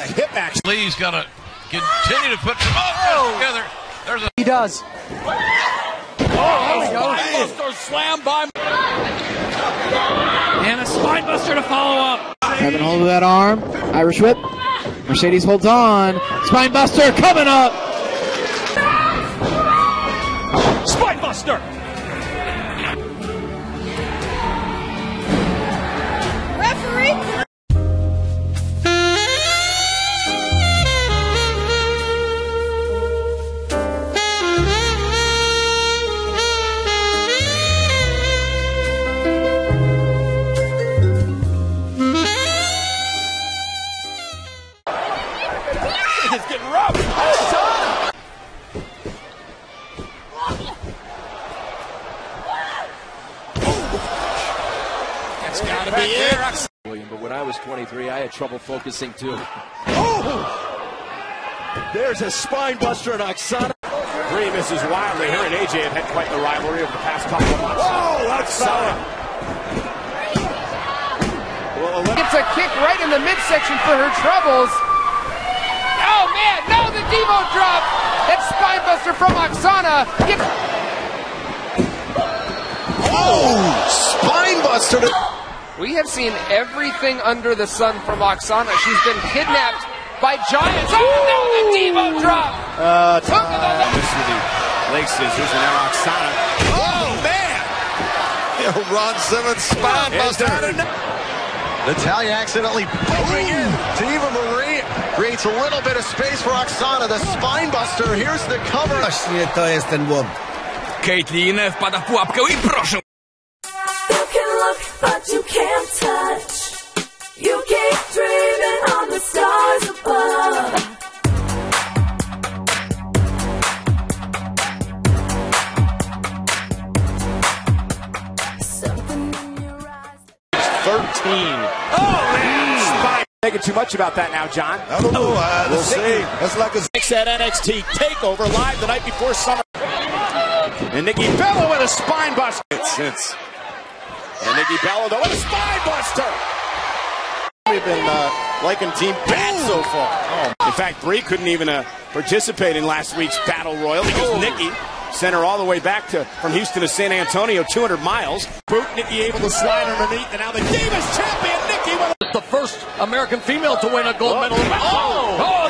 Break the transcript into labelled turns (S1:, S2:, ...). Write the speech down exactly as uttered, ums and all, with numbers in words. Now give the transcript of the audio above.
S1: hip action.
S2: Lee's got to continue to put some offense together. There's a
S3: he does.
S1: Oh, there we go. Spinebuster slam by.
S3: And a Spinebuster to follow up.
S4: Having hold of that arm. Irish whip. Mercedes holds on. Spinebuster coming up.
S1: Spinebuster.
S5: Referee.
S1: It's getting rough. That's got to be it.
S6: William, but when I was twenty-three, I had trouble focusing too.
S1: Oh! There's a Spinebuster and Aksana. Three misses wildly. Her and A J have had quite the rivalry over the past couple of months. Oh, Aksana.
S7: Well, gets a kick right in the midsection for her troubles. Oh man, no, the Devo drop. That's Spinebuster from Aksana. Get
S1: Oh, Spinebuster. To
S7: we have seen everything under the sun from Aksana. She's been kidnapped by giants. Oh no, the Devo drop.
S1: Uh,
S7: Look at the
S1: leg scissors, and now Aksana. Oh man! Yeah, Ron Simmons Spinebuster.
S8: Natalia accidentally moving in. Diva Marie creates a little bit of space for Aksana. The Spinebuster. Here's the cover.
S9: Właśnie to jest ten łom.
S2: Caitlin wpada w pułapkę i proszę.
S5: You can look, but you can't touch. You keep dreaming on the stars above. Something in your eyes.
S1: thirteen. Oh, man! Spine. Thinking too much about that now, John.
S9: I don't know. Uh,
S1: We'll see.
S9: That's like a
S1: Makes that N X T takeover live the night before summer. And Nikki Bella with a Spinebuster. Since. And Nikki Bella though with a Spinebuster. We've been uh, liking Team Pat so far. Oh. In fact, Bree couldn't even uh, participate in last week's Battle Royal because oh. Nikki sent her all the way back to from Houston to San Antonio, two hundred miles. Boot Nikki able to slide underneath, and now the Divas champion Nikki with
S2: The first American female to win a gold medal. Oh! Oh!